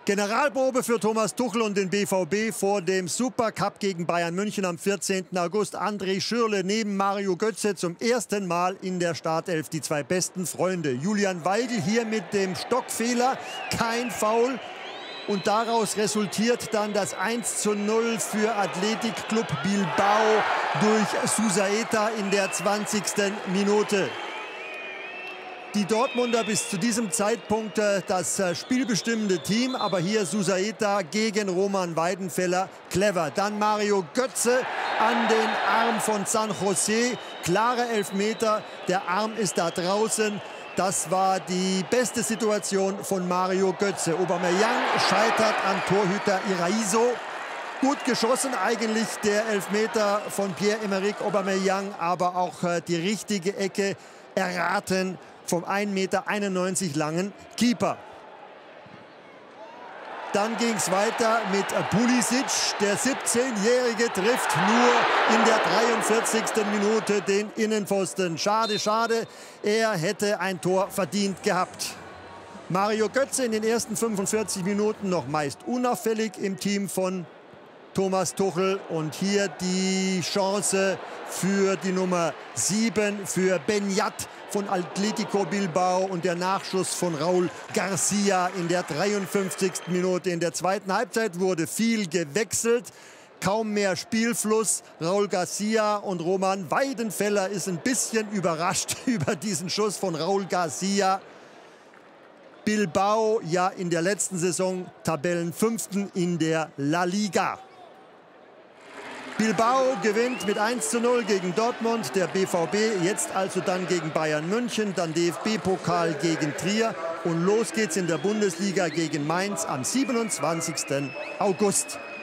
Generalprobe für Thomas Tuchel und den BVB vor dem Supercup gegen Bayern München am 14. August. André Schürrle neben Mario Götze zum ersten Mal in der Startelf. Die zwei besten Freunde. Julian Weigl hier mit dem Stockfehler. Kein Foul. Und daraus resultiert dann das 1:0 für Athletic Club Bilbao durch Susaeta in der 20. Minute. Die Dortmunder bis zu diesem Zeitpunkt das spielbestimmende Team, aber hier Susaeta gegen Roman Weidenfeller, clever. Dann Mario Götze an den Arm von San José, klare Elfmeter, der Arm ist da draußen. Das war die beste Situation von Mario Götze. Aubameyang scheitert an Torhüter Iraizo. Gut geschossen eigentlich der Elfmeter von Pierre-Emerick Aubameyang, aber auch die richtige Ecke erraten vom 1,91 Meter langen Keeper. Dann ging es weiter mit Pulisic. Der 17-Jährige trifft nur in der 43. Minute den Innenpfosten. Schade, schade. Er hätte ein Tor verdient gehabt. Mario Götze in den ersten 45 Minuten noch meist unauffällig im Team von Thomas Tuchel. Und hier die Chance für die Nummer 7, für Beñat von Atletico Bilbao und der Nachschuss von Raúl García in der 53. Minute. In der zweiten Halbzeit wurde viel gewechselt, kaum mehr Spielfluss. Raúl García und Roman Weidenfeller ist ein bisschen überrascht über diesen Schuss von Raúl García. Bilbao ja in der letzten Saison Tabellenfünften in der La Liga. Bilbao gewinnt mit 1:0 gegen Dortmund, der BVB jetzt also dann gegen Bayern München, dann DFB-Pokal gegen Trier und los geht's in der Bundesliga gegen Mainz am 27. August.